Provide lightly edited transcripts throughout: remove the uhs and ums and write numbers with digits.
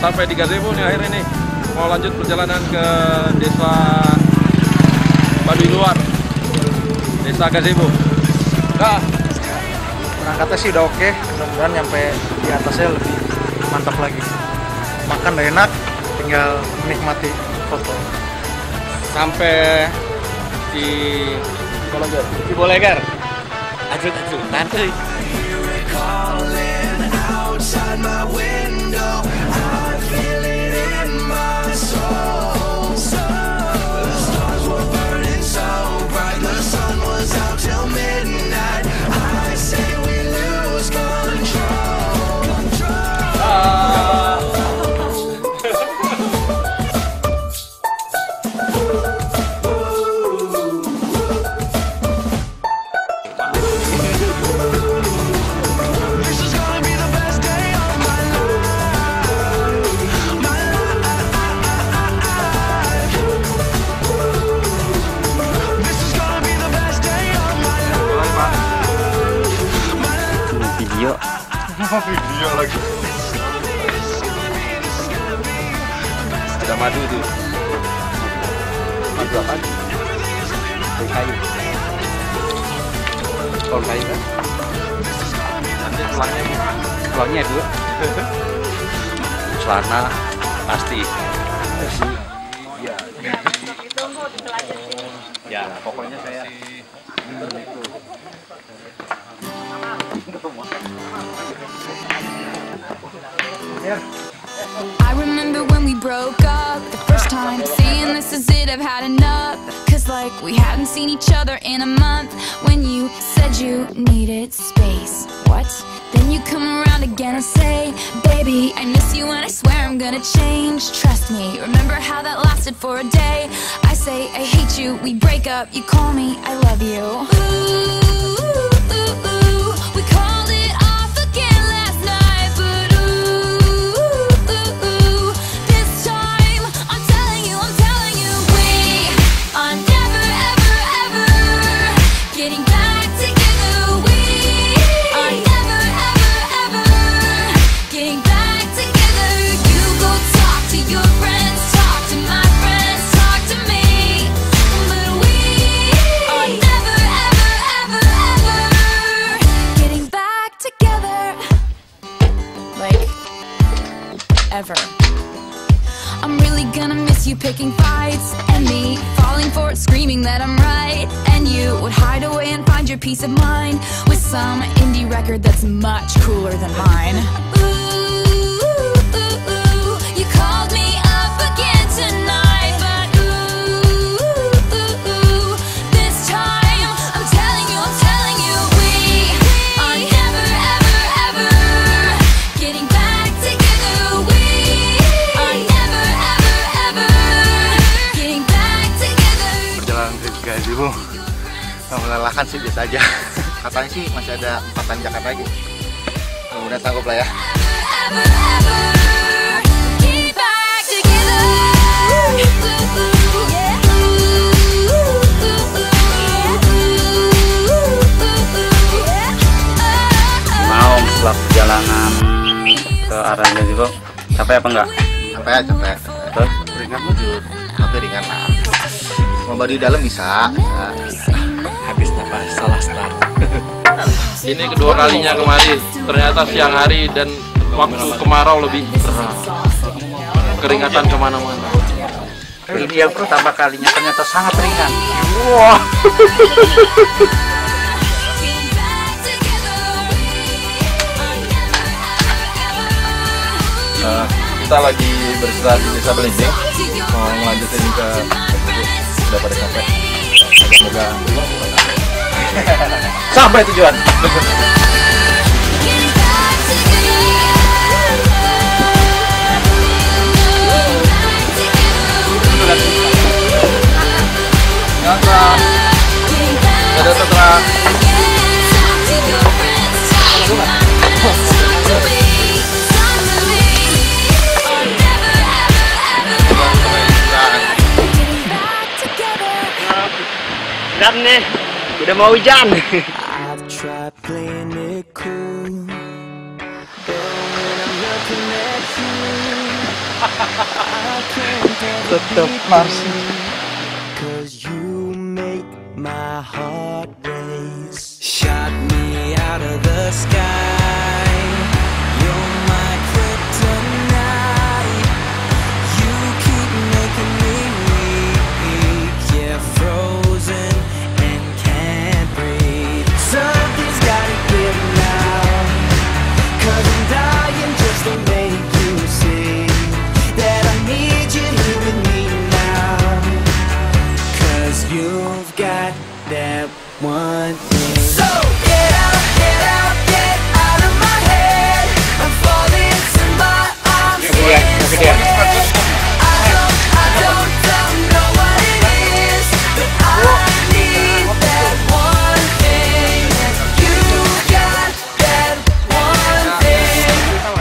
sampai di gazebo nih akhirnya nih. Mau lanjut perjalanan ke desa Baduy luar, desa gazebo. Nah, berangkatnya sih udah oke. Mudah-mudahan nyampe di atasnya lebih mantap lagi. Makan udah enak, tinggal menikmati foto. Sampai di Bolegar. Ajut, nanti. Video lagi. Ada madu tuh. Madu apa? Dari kayu. Pohon kayu kan? Nanti tulangnya dua. Celana pasti. Ya, pokoknya saya. I remember when we broke up the first time, saying this is it, I've had enough. Cause like we hadn't seen each other in a month. When you said you needed space, what? Then you come around again and say, baby, I miss you and I swear I'm gonna change. Trust me, remember how that lasted for a day? I say I hate you, we break up, you call me, I love you. Ooh. Ever. I'm really gonna miss you picking fights and me falling for it, screaming that I'm right, and you would hide away and find your peace of mind with some indie record that's much cooler than mine. Ooh, you called me up again tonight, but this time I'm telling you, we are never ever getting back together. Gazebo melelahkan sih, biasa aja. Katanya sih masih ada 4 Jakarta lagi. Udah sanggup lah ya. Mau setelah perjalanan ke arah gazebo, capek apa enggak? Capek. Terus? Ringan wujud, tapi ringan lah. Mau Baduy dalam bisa. Habis nafas, salah start. Ini kedua kalinya kemarin. Ternyata siang hari dan waktu kemarau lebih berat. Keringatan kemana-mana. Ini yang pertama kalinya ternyata sangat ringan. Wah. Kita lagi beristirahat di desa Belimbing. Mau melanjutin ke udah pada capek. Semoga sampai tujuan. Dadah Tantra. Hujan nih, udah mau hujan. I've tried playing it cool, but when I'm looking at you, tetap narsih. 'Cause you make my heart race. Shot me out of the sky. You're my kryptonite. You keep making me weak. Yeah, frozen and can't breathe. Something's gotta give now. 'Cause I'm dying just to make you see that I need you here with me now. 'Cause you've got that one thing. So get out of my head. I'm falling to my arms instead. I don't know what it is, but I need that one thing. You got that one thing.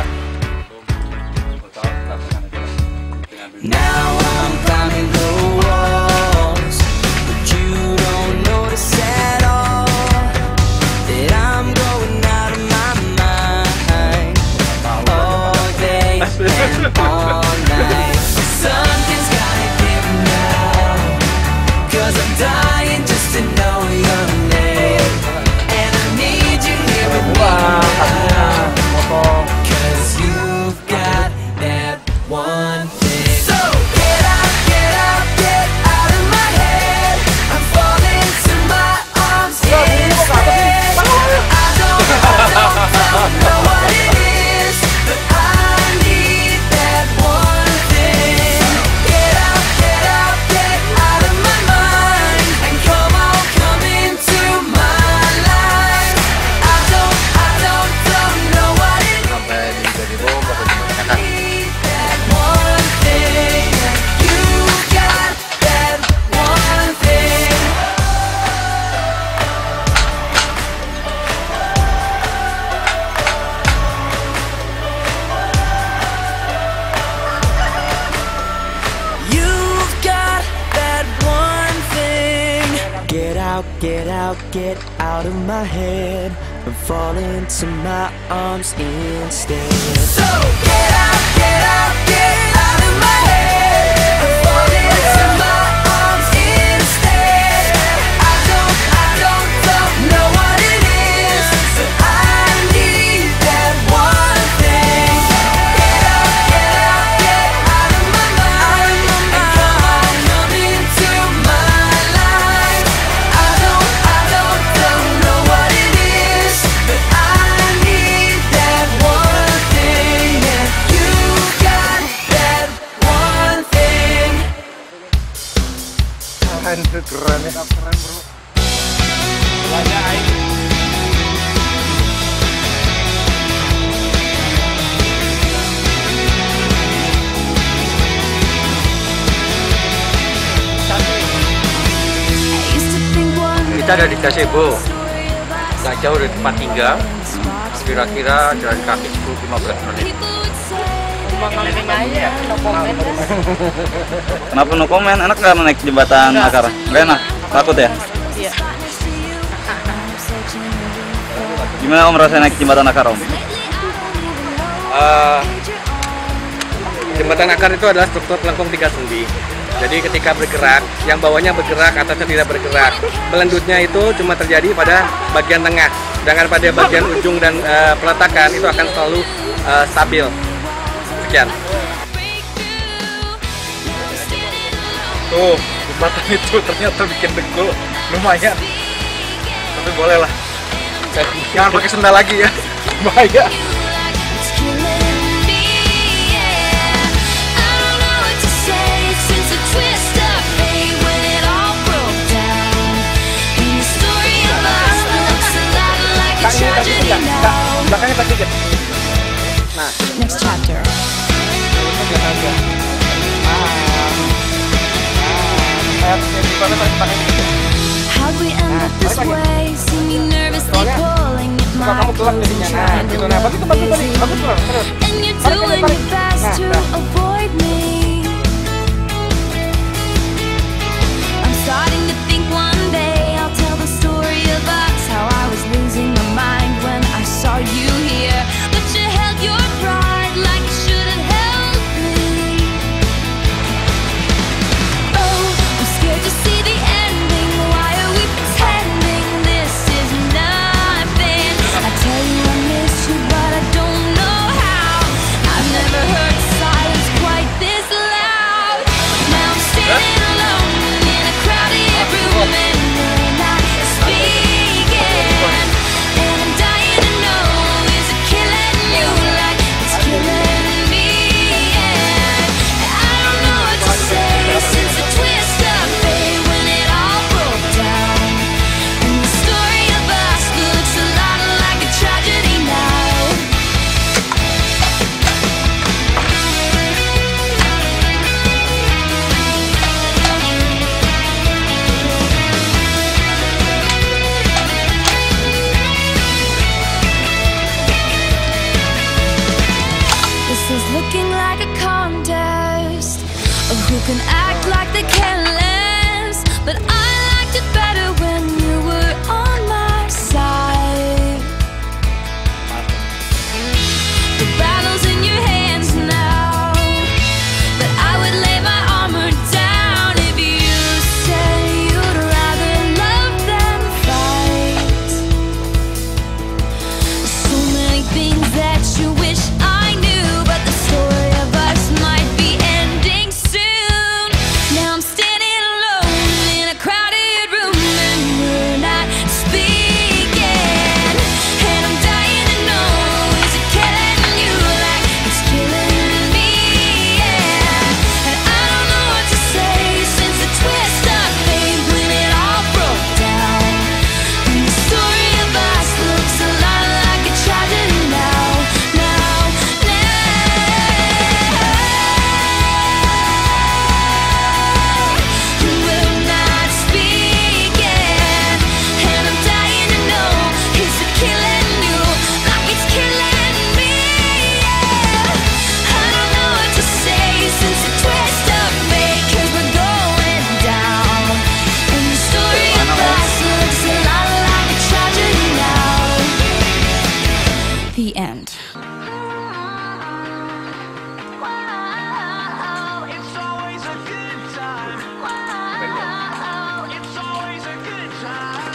Now I'm climbing the walls, but you don't notice at all that I'm going out of my mind all day and all night. Something's gotta give now, 'cause I'm dying just to know your name, and I need you here with me now, 'cause you've got that one thing. So get out of my head. I'm falling to my arms instead. I don't know what it is, but I need that one thing. Get out of my mind, and come into my life. I don't know what it is. Sampai di Jadibo bakal dibanyakan. Need that one thing. You got that one thing. You've got that one thing. Get out of my head and fall into my arms instead. So get out of my head and fall into my arms instead. I don't know what it is, but I need that one thing. Get out of my mind, and come into my life. I don't know what it is, but I need that one thing. And you got that one thing. Keren ya, keren bro. Kita ada di gazebo, nggak jauh dari tempat tinggal, kira-kira jalan kaki 10-15 menit. Kenapa no komen? Enak nggak naik jembatan akar? Nggak enak? Takut ya? Iya. Gimana Om rasanya naik jembatan akar Om? Jembatan akar itu adalah struktur pelengkung 3 sendi. Jadi ketika bergerak, yang bawahnya bergerak, atasnya tidak bergerak. Pelendutnya itu cuma terjadi pada bagian tengah. Sedangkan pada bagian ujung dan peletakan itu akan selalu stabil. Sekian. Tuh, jembatan itu ternyata bikin degul. Lumayan. Tapi boleh lah. Jangan pakai sendal lagi ya. Bahaya. It's killing me, yeah. I don't know what to say since a twist of fate when it all broke down. And the story of us looks a lot like a tragedy now. Belakangnya pasti gitu. Next chapter. How'd we end up this way? See me nervously pulling at my clothes and trying to look busy. And you're doing your best to avoid me. I'm starting to think one day I'll tell the story of us, how I was losing my mind when I saw you here. But you held your pride like you should have held me. who can act like they care less, but I liked it better when you were on my side. The battle's in your hands now, but I would lay my armor down if you said you'd rather love than fight. So many things that you wish I knew, but the story of us might be ending soon. Now I'm standing alone in a crowded room and we're not speaking, and I'm dying to know, is it killing you like it's killing me? Yeah. And I don't know what to say since the twist of fate when it all broke down, and the story of us looks a lot like a tragedy now. We're not speaking, and I'm dying to know, is it killing you like it's killing me? Yeah. I don't know what to say since the twist of fate, 'cause we're going down, and the story of us looks a lot like a tragedy now. The end. It's always a good time. It's always a good time.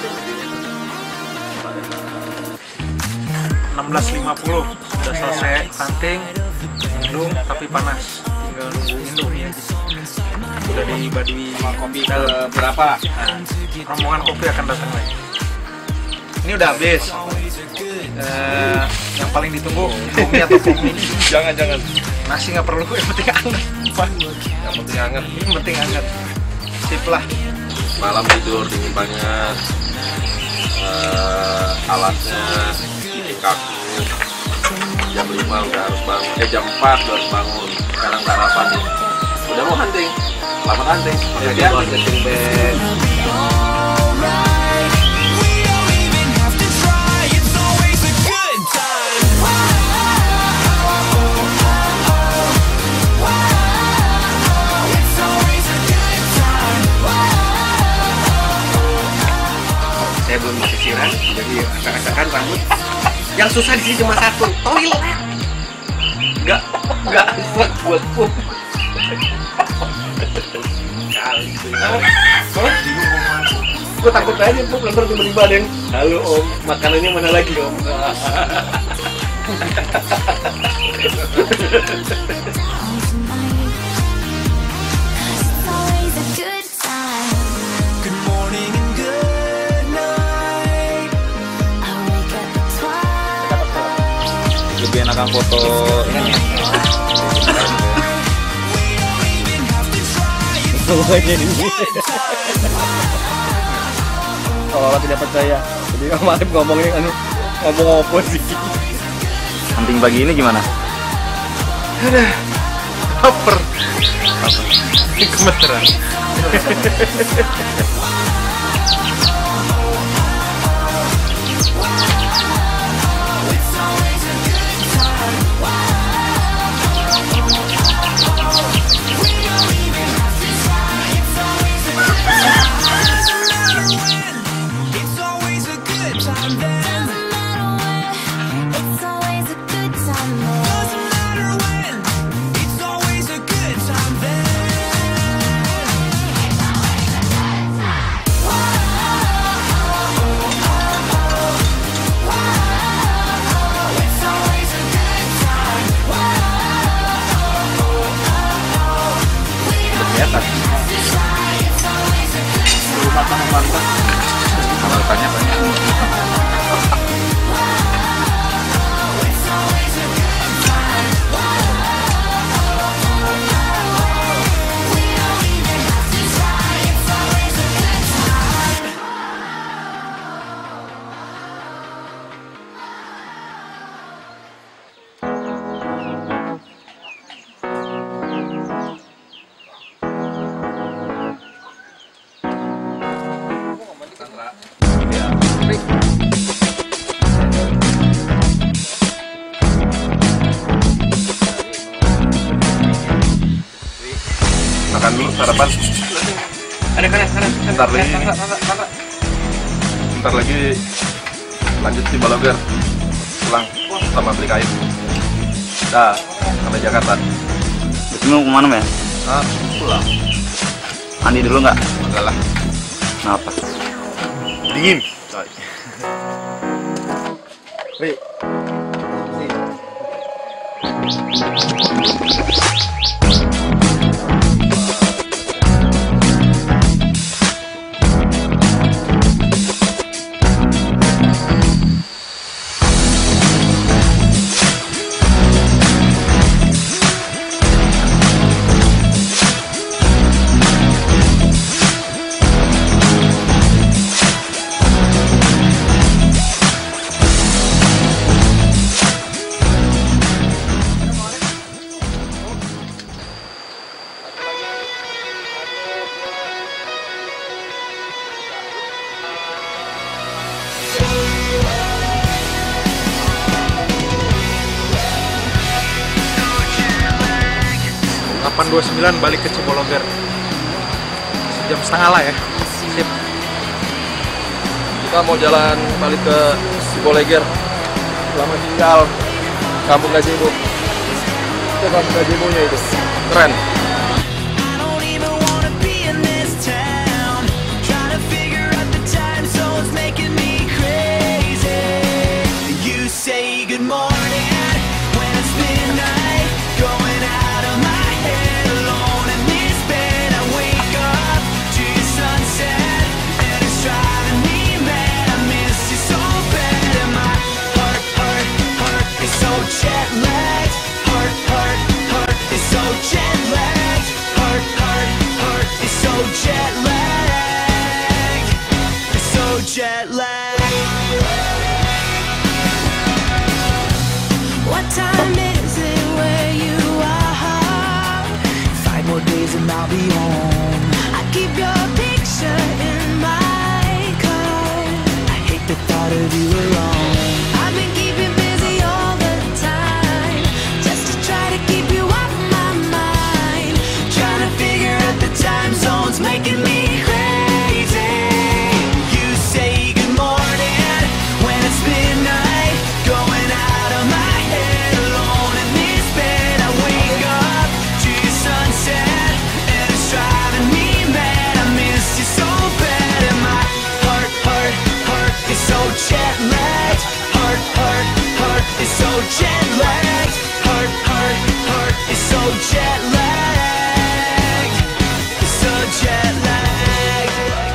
16.50 udah selesai hunting, minum tapi panas, tinggal nunggu minum. Udah di Baduy kopi Berapa? rombongan kopi akan datang lagi. Ini udah habis. Yang paling ditunggu mie atau kopi. Jangan. Nasi nggak perlu, yang penting hangat. Yang penting hangat. Yang penting hangat. Sip lah. Malam tidur dingin banget. Alatnya kaki. Jam 5 udah harus bangun. Jam 4 udah harus bangun. Sekarang sarapan nih. Udah mau hunting. Selamat hunting. Pakai dia hunting bag. Alright, we don't even have to try. It's always a good time. It's always a good time. Saya belum sisiran, jadi acak-acakan rambut. Yang susah di sini cuma satu, toilet. Enggak muat buat pup. Kali itu. Gue takut aja pup, nanti tiba-tiba ada yang, halo om, makanannya mana lagi om? It's always a good time. Good morning and good night. I wake up at twilight. Lebih enakan foto ini. Kalau tidak percaya, jadi kemarin ngomongnya ngomong apa sih? Hunting pagi ini gimana? Lapar. Gemeteran. It's always a good time then. It's always a good time. Doesn't matter when. It's always a good time then. It's always a good time. Rumah sama mantap. Kalau tanya banyak. Tantra. makan dulu sarapan. Ada kanan. Bentar lagi lanjut di Baloger. Pulang sama beli kayu. Dah, sampai Jakarta. Terus mau kemana, men? Ah, pulang. Mandi dulu nggak? Enggak lah. Kenapa? Dingin. Wih. 8.29 balik ke Cibologer. Sejam setengah lah ya. Sip. Kita mau jalan balik ke Cibologer. Selamat tinggal Kampung Gazebo. Itu Kampung Gazebo-nya itu. Keren. I don't even wanna be in this town. Trying to figure out the time zones making me crazy. You say good morning when it's midnight, going out of my head alone in this bed. I wake up to your sunset and it's driving me mad. I miss you so bad and my heart is so jet lagged. Heart is so jet lagged. Heart is so jet lagged. It's so jet lagged. What time is it where you are? 5 more days and I'll be home. I keep your picture in my car. I hate the thought of you alone. I've been keeping busy all the time, just to try to keep you off my mind. Trying to figure out the time zones making me crazy. You say good morning when it's midnight, going out of my head alone in this bed. I wake up to your sunset and it's driving me mad. I miss you so bad and my heart is so jet lagged. Heart is so jet lagged. Heart is so jet lagged. It's so jet lagged.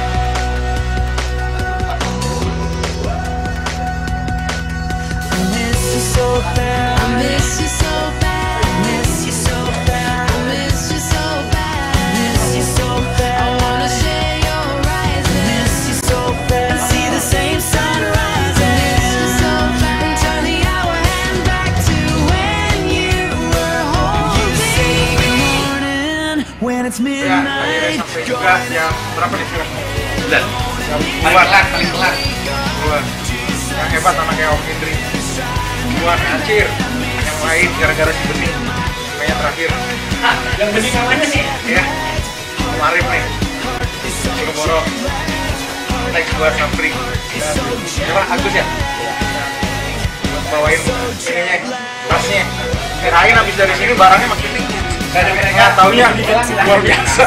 I miss you so bad. I miss you so bad. I miss you so bad. I miss you so bad. I miss you so bad. I wanna share your rising. I miss you so bad. And see the same sunrise. I miss you so bad. And turn the hour hand back to when you were holding me. When it's Ya, midnight. akhirnya sampai juga jam berapa nih sudah? Dan paling telat. Dua. Yang hebat sama kayak Om Indri. Duluan acir. Yang lain gara-gara si Bening. Kayaknya terakhir. Yang bening namanya sih? Ya. Om Arief nih. Boro-boro. Next buat Sapri. Emang Agus ya? Buat bawain ininya, tasnya. Kirain habis dari sini barangnya makin tinggi. Nggak taunya luar biasa.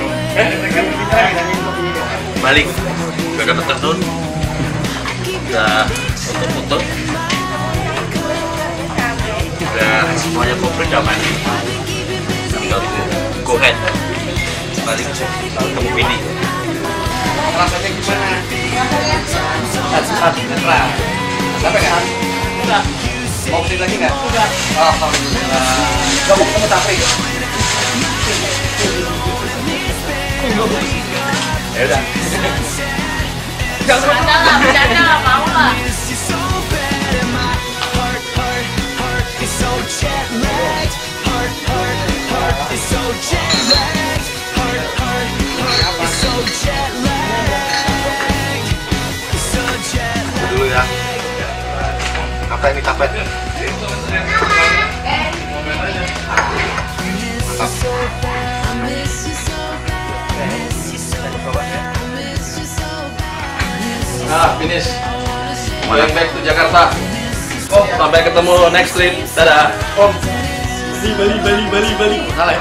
Balik ke Jakarta Escape. Udah foto-foto. Udah semuanya komplit aman. Tinggal go ahead. Balik ketemu Vidi. Rasanya gimana? Satu Tantra. Sampai nggak? Udah. Mau kesini lagi nggak? Udah. Alhamdulillah. Gak mau ketemu Sapri? Ya udah. Bercanda lah, mau lah. Dulu ya. Apa ini tapet? Mantap. Bisa dicoba ya. Nah, finish. Going back to Jakarta. Oh, sampai ketemu next trip. Dadah. Om. Bali. Salah.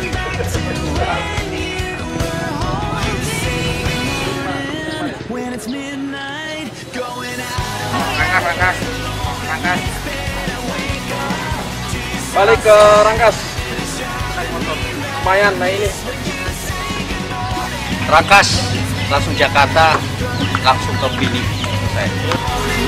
Rangkas. Balik ke Rangkas. Lumayan, nah ini. Rangkas, langsung Jakarta, langsung ke Bini.